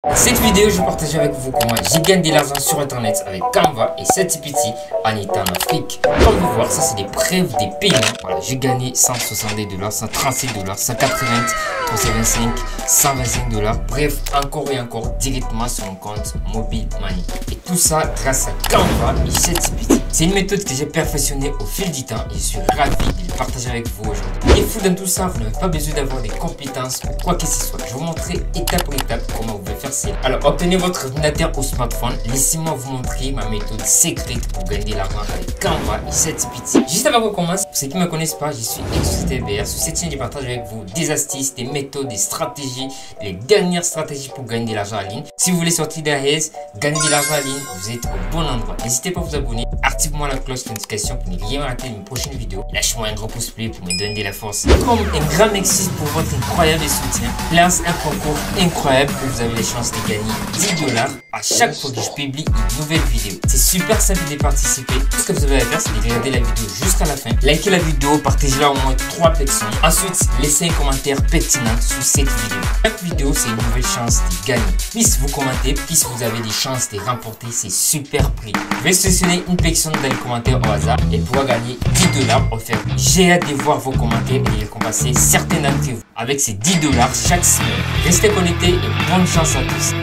Dans cette vidéo, je vais partager avec vous comment j'ai gagné de l'argent sur internet avec Canva et ChatGPT en étant en Afrique. Comme vous voyez, ça c'est des preuves des paiements. Voilà, j'ai gagné 170 $, 136 $, 180, 325, 125 $. Bref, encore et encore directement sur mon compte Mobile Money. Et tout ça grâce à Canva et ChatGPT. C'est une méthode que j'ai perfectionnée au fil du temps et je suis ravi de le partager avec vous aujourd'hui. Et fou dans tout ça, vous n'avez pas besoin d'avoir des compétences ou quoi que ce soit. Je vais vous montrer étape par étape comment vous pouvez faire ça. Alors, obtenez votre ordinateur ou smartphone. Laissez-moi vous montrer ma méthode secrète pour gagner de l'argent avec Canva et ChatGPT. Juste avant qu'on commence, pour ceux qui ne me connaissent pas, je suis XTBR. Sur cette chaîne, je partage avec vous des astuces, des méthodes, des stratégies, les dernières stratégies pour gagner de l'argent en ligne. Si vous voulez sortir derrière, gagner de l'argent en ligne, vous êtes au bon endroit. N'hésitez pas à vous abonner. Activez-moi la cloche de notification pour ne rien rater de mes prochaines vidéos. Lâchez-moi un gros pouce bleu pour me donner de la force. Comme un grand merci pour votre incroyable soutien, lance un concours incroyable où vous avez les chances de gagner 10 $ à chaque fois que je publie une nouvelle vidéo. C'est super simple de participer. Tout ce que vous avez à faire, c'est de regarder la vidéo jusqu'à la fin. Likez la vidéo, partagez-la au moins 3 personnes. Ensuite, laissez un commentaire pertinent sous cette vidéo. Chaque vidéo, c'est une nouvelle chance de gagner. Plus vous commentez, plus vous avez des chances de remporter ces super prix. Je vais sélectionner une personne dans les commentaires au hasard. Elle pourra gagner 10 $ offert. J'ai hâte de voir vos commentaires et de récompenser certains d'entre vous avec ces 10 $ chaque semaine. Restez connectés et bonne chance à tous.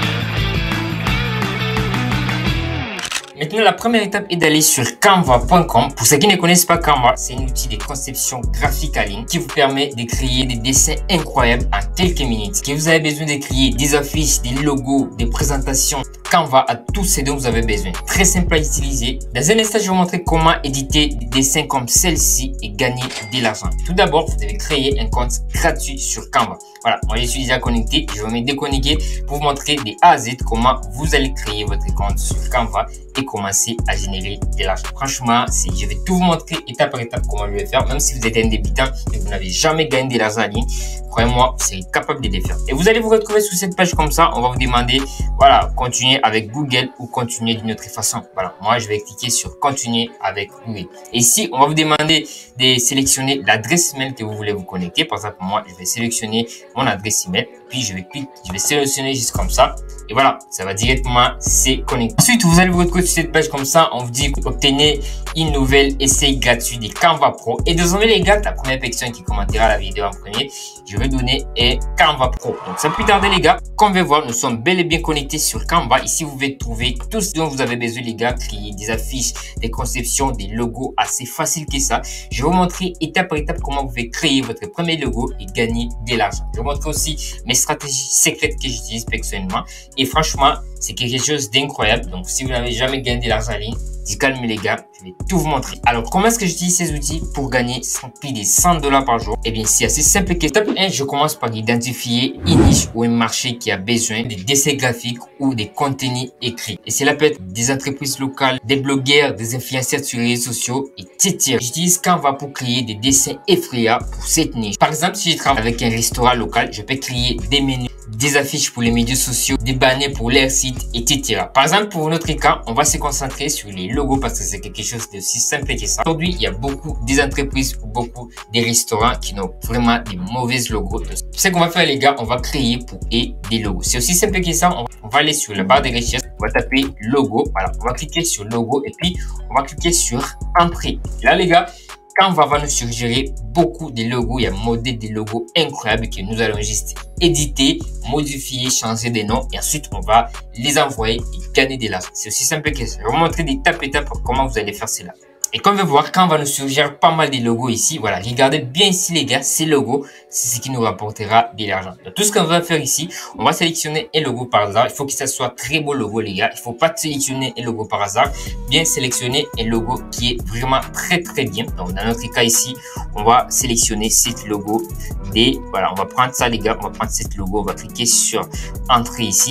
Maintenant, la première étape est d'aller sur canva.com. Pour ceux qui ne connaissent pas Canva, c'est un outil de conception graphique en ligne qui vous permet de créer des dessins incroyables en quelques minutes. Si vous avez besoin de créer des affiches, des logos, des présentations, Canva a tout ce dont vous avez besoin. Très simple à utiliser. Dans un instant, je vais vous montrer comment éditer des dessins comme celle-ci et gagner de l'argent. Tout d'abord, vous devez créer un compte gratuit sur Canva. Voilà, moi je suis déjà connecté. Je vais me déconnecter pour vous montrer de A à Z comment vous allez créer votre compte sur Canva et commencer à générer de l'argent. Franchement, je vais tout vous montrer étape par étape comment je vais faire. Même si vous êtes un débutant et que vous n'avez jamais gagné de l'argent en ligne, croyez-moi, vous serez capable de le faire. Et vous allez vous retrouver sur cette page comme ça. On va vous demander, voilà, continuer avec Google ou continuer d'une autre façon. Voilà, moi je vais cliquer sur continuer avec Google. Et ici, on va vous demander de sélectionner l'adresse email que vous voulez vous connecter. Par exemple, moi, je vais sélectionner mon adresse email. Puis je vais sélectionner juste comme ça. Et voilà, ça va directement se connecter. Ensuite, vous allez vous retrouver sur cette page comme ça. On vous dit obtenez une nouvelle essai gratuit de Canva Pro. Et désormais les gars, la première personne qui commentera la vidéo en premier, je vais donner un Canva Pro. Donc sans plus tarder les gars, comme vous pouvez voir, nous sommes bel et bien connectés sur Canva. Ici, vous pouvez trouver tout ce dont vous avez besoin les gars, créer des affiches, des conceptions, des logos assez facile que ça. Je vais vous montrer étape par étape comment vous pouvez créer votre premier logo et gagner de l'argent. Je vais vous montrer aussi mes stratégies secrètes que j'utilise personnellement. Et franchement, c'est quelque chose d'incroyable. Donc, si vous n'avez jamais gagné de l'argent en ligne, calmez les gars, je vais tout vous montrer. Alors, comment est-ce que j'utilise ces outils pour gagner plus de 100 $ par jour? Eh bien, c'est assez simple que étape 1, je commence par identifier une niche ou un marché qui a besoin de dessins graphiques ou des contenus écrits. Et cela peut être des entreprises locales, des blogueurs, des influenceurs sur les réseaux sociaux, etc. J'utilise Canva pour créer des dessins effrayants pour cette niche. Par exemple, si je travaille avec un restaurant local, je peux créer des menus, des affiches pour les médias sociaux, des banners pour leur site, etc. Par exemple, pour notre cas, on va se concentrer sur les logos parce que c'est quelque chose d'aussi simple que ça. Aujourd'hui, il y a beaucoup des entreprises ou beaucoup des restaurants qui ont vraiment des mauvais logos. Ce qu'on va faire les gars, on va créer pour eux des logos. C'est aussi simple que ça. On va aller sur la barre de recherche, on va taper logo. Voilà, on va cliquer sur logo et puis on va cliquer sur entrée. Là les gars, Canva va nous suggérer beaucoup de logos. Il y a un modèle de logos incroyable que nous allons juste éditer, modifier, changer des noms et ensuite on va les envoyer et gagner de l'argent. C'est aussi simple que ça. Je vais vous montrer d'étape par étape comment vous allez faire cela. Et comme vous pouvez voir, Canva nous suggère pas mal de logos ici. Voilà, regardez bien ici les gars, ces logos, c'est ce qui nous rapportera de l'argent. Donc, tout ce qu'on va faire ici, on va sélectionner un logo par hasard. Il faut que ça soit très beau logo les gars. Il ne faut pas sélectionner un logo par hasard. Bien sélectionner un logo qui est vraiment très bien. Donc dans notre cas ici, on va sélectionner cette logo. Voilà, on va prendre ça les gars, on va prendre cette logo, on va cliquer sur entrée ici.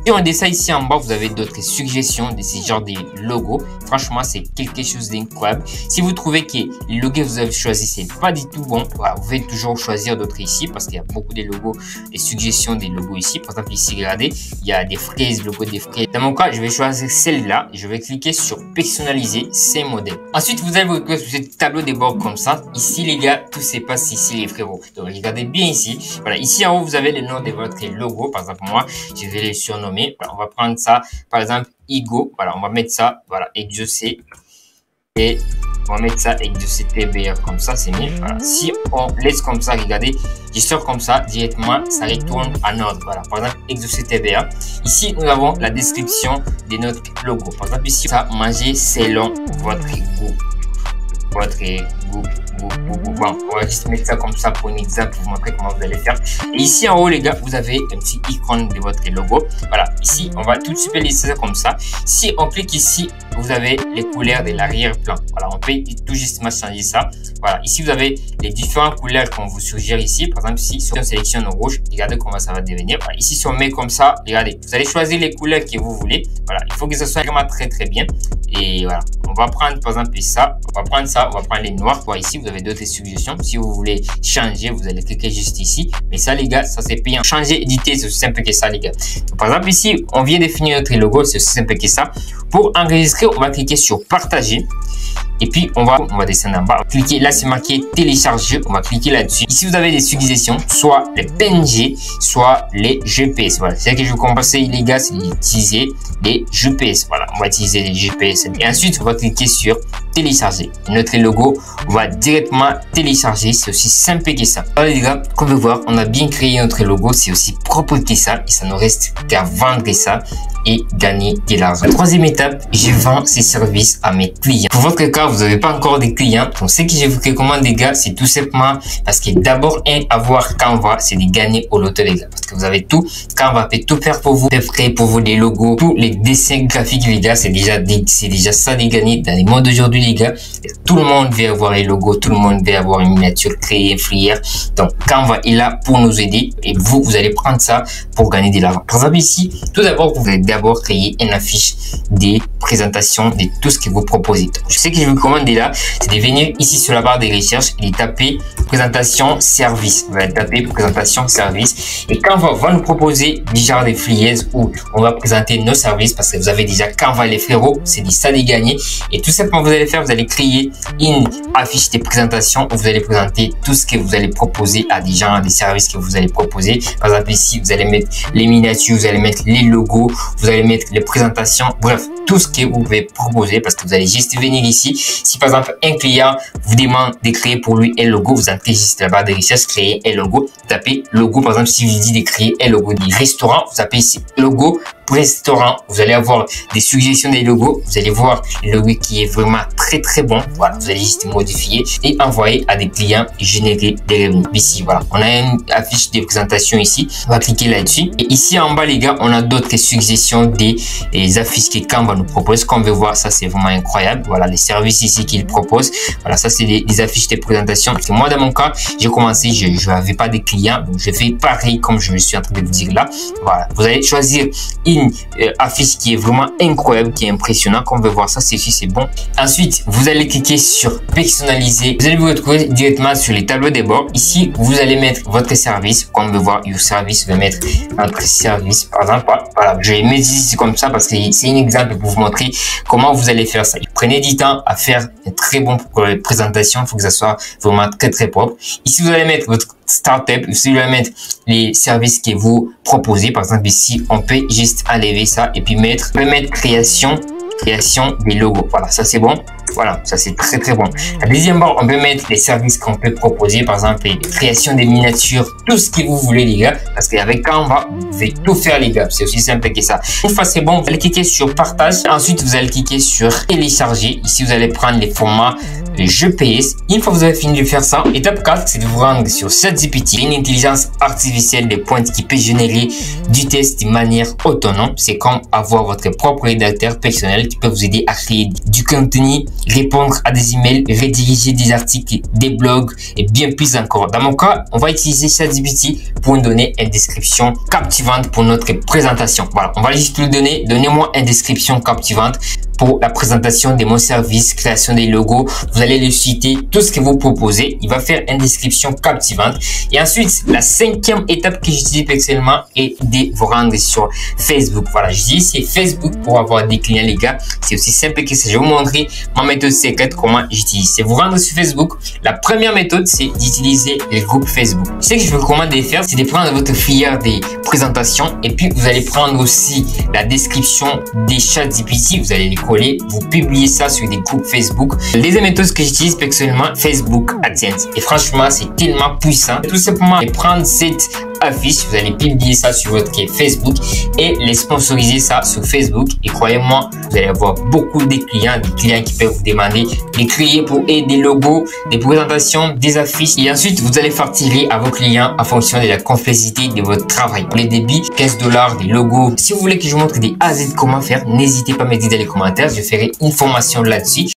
Si on descend ici en bas, vous avez d'autres suggestions de ce genre de logos. Franchement, c'est quelque chose d'incroyable. Si vous trouvez que le logo que vous avez choisi, c'est pas du tout bon, voilà, vous pouvez toujours choisir d'autres ici parce qu'il y a beaucoup de logos, des suggestions des logos ici. Par exemple, ici, regardez, il y a des fraises, logo des fraises. Dans mon cas, je vais choisir celle-là. Je vais cliquer sur personnaliser ces modèles. Ensuite, vous allez vous retrouver sur ce tableau de bord comme ça. Ici, les gars, tout se passe ici, les frérots. Donc, regardez bien ici. Voilà, ici en haut, vous avez le nom de votre logo. Par exemple, moi, je vais le surnommer. Voilà, on va prendre ça, par exemple, Igo. Voilà, on va mettre ça, voilà, exaucé. Et on va mettre ça exaucé TBR comme ça, c'est mieux. Voilà. Si on laisse comme ça, regardez, je sors comme ça, directement, ça retourne en ordre. Voilà, par exemple, exaucé TBR. Ici, nous avons la description de notre logo. Par exemple, ici, ça, manger selon votre goût. Votre goût. Bon, on va juste mettre ça comme ça pour un exemple, pour vous montrer comment vous allez faire. Et ici en haut, les gars, vous avez un petit icône de votre logo. Voilà, ici, on va tout de suite laisser ça comme ça. Si on clique ici, vous avez les couleurs de l'arrière-plan. Voilà, on peut tout justement changer ça. Voilà, ici, vous avez les différentes couleurs qu'on vous suggère ici. Par exemple, si on sélectionne rouge, regardez comment ça va devenir. Voilà, ici, si on met comme ça, regardez, vous allez choisir les couleurs que vous voulez. Voilà, il faut que ça soit vraiment très bien. Et voilà, on va prendre par exemple ça, on va prendre les noirs. Voilà, ici, vous avez d'autres suggestions. Si vous voulez changer, vous allez cliquer juste ici. Mais ça, les gars, ça c'est payant. Changer, éditer, c'est aussi simple que ça, les gars. Donc, par exemple, ici, on vient définir notre logo, c'est aussi simple que ça. Pour enregistrer, on va cliquer sur partager. Et puis, on va descendre en bas. Cliquez, là, c'est marqué télécharger. On va cliquer là-dessus. Ici, vous avez des suggestions, soit les PNG, soit les GPS. Voilà. C'est ce que je vous conseille, les gars, c'est d'utiliser les GPS. Voilà. On va utiliser les GPS. Et ensuite, on va cliquer sur télécharger. Notre logo, on va directement télécharger. C'est aussi simple que ça. Alors, les gars, comme vous voyez, on a bien créé notre logo. C'est aussi propre que ça. Et ça nous reste qu'à vendre ça et gagner de l'argent. La troisième étape, je vends ces services à mes clients. Pour votre cas, vous n'avez pas encore de clients. Donc, ce que je vous recommande, les gars, c'est tout simplement parce que d'abord, avoir Canva, c'est de gagner au loto, les gars. Parce que vous avez tout. Canva peut tout faire pour vous. Peut créer pour vous des logos, tous les dessins graphiques, les gars. C'est déjà ça de gagner dans les modes d'aujourd'hui, les gars. Tout le monde veut avoir les logos. Tout le monde veut avoir une miniature créée, influère. Donc, Canva est là pour nous aider. Et vous allez prendre ça pour gagner de l'argent. Par exemple, ici, tout d'abord, vous allez d'abord créer une affiche des présentations de tout ce que vous proposez. Donc, je sais que je vous recommande là, c'est de venir ici sur la barre de recherche et de taper présentation service. Vous allez taper présentation service et Canva va nous proposer des genres de flyers où on va présenter nos services parce que vous avez déjà Canva les frérots, c'est dit ça de gagner. Et tout simplement, vous allez faire, vous allez créer une affiche de présentation où vous allez présenter tout ce que vous allez proposer à des gens, des services que vous allez proposer. Par exemple, ici, vous allez mettre les miniatures, vous allez mettre les logos, vous allez mettre les présentations, bref, tout ce que vous pouvez proposer parce que vous allez juste venir ici. Si par exemple, un client vous demande de créer pour lui un logo, vous entrez juste la barre de recherche, créer un logo, tapez logo. Par exemple, si vous dit de créer un logo du restaurant, vous tapez ici logo restaurant, vous allez avoir des suggestions des logos, vous allez voir le logo qui est vraiment très bon. Voilà, vous allez juste modifier et envoyer à des clients et générer des revenus. Ici, voilà, on a une affiche de présentation ici, on va cliquer là-dessus et ici en bas, les gars, on a d'autres suggestions des affiches que Canva nous propose. Comme vous pouvez voir, ça c'est vraiment incroyable. Voilà, les services ici qu'il propose. Voilà, ça c'est des affiches de présentation. Parce que moi, dans mon cas, j'ai commencé, je n'avais pas de clients, donc je fais pareil comme je suis en train de vous dire là. Voilà, vous allez choisir une affiche qui est vraiment incroyable, qui est impressionnant. Comme on veut voir ça, c'est ici, c'est bon. Ensuite, vous allez cliquer sur personnaliser. Vous allez vous retrouver directement sur les tableaux de bord. Ici, vous allez mettre votre service. Comme on veut voir, your service, vous allez mettre notre service. Par exemple, voilà, je vais mettre ici comme ça parce que c'est un exemple pour vous montrer comment vous allez faire ça. Prenez du temps à faire une très bonne présentation. Il faut que ça soit vraiment très propre. Ici, vous allez mettre votre startup. Ici, vous allez mettre les services que vous proposez. Par exemple, ici, on peut juste enlever ça et puis mettre création des logos. Voilà, ça c'est bon. Voilà, ça c'est très bon. La deuxième barre, on peut mettre les services qu'on peut proposer, par exemple, les créations des miniatures, tout ce que vous voulez, les gars, parce qu'avec Canva, vous pouvez tout faire, les gars. C'est aussi simple que ça. Une fois c'est bon, vous allez cliquer sur partage. Ensuite, vous allez cliquer sur télécharger. Ici, vous allez prendre les formats GPS. Une fois que vous avez fini de faire ça, étape 4, c'est de vous rendre sur ChatGPT, une intelligence artificielle de pointe qui peut générer du texte de manière autonome. C'est comme avoir votre propre rédacteur personnel qui peut vous aider à créer du contenu, répondre à des emails, rédiger des articles, des blogs et bien plus encore. Dans mon cas, on va utiliser ChatGPT pour nous donner une description captivante pour notre présentation. Voilà, on va juste lui donner, donnez-moi une description captivante pour la présentation de mon service, création des logos. Vous allez lui citer tout ce que vous proposez. Il va faire une description captivante. Et ensuite, la 5e étape que j'utilise personnellement est de vous rendre sur Facebook. Voilà, je dis c'est Facebook pour avoir des clients, les gars. C'est aussi simple que ça. Je vais vous montrer ma méthode secrète, comment j'utilise. C'est vous rendre sur Facebook. La première méthode, c'est d'utiliser les groupes Facebook. Ce que je vous recommande de faire, c'est de prendre votre filière des présentations et puis vous allez prendre aussi la description des ChatGPT. Vous allez les coller, vous publiez ça sur des groupes Facebook. La deuxième méthode que j'utilise personnellement, Facebook AdSense. Et franchement, c'est tellement puissant. Tout simplement, prendre cette affiche, vous allez publier ça sur votre Facebook et les sponsoriser ça sur Facebook. Et croyez-moi, vous allez avoir beaucoup de clients, qui peuvent vous demander de créer pour eux des logos, des présentations, des affiches. Et ensuite, vous allez facturer à vos clients en fonction de la complexité de votre travail. Pour les débits, 15 $, des logos. Si vous voulez que je vous montre des A à Z comment faire, n'hésitez pas à me dire dans les commentaires. Je ferai une formation là-dessus.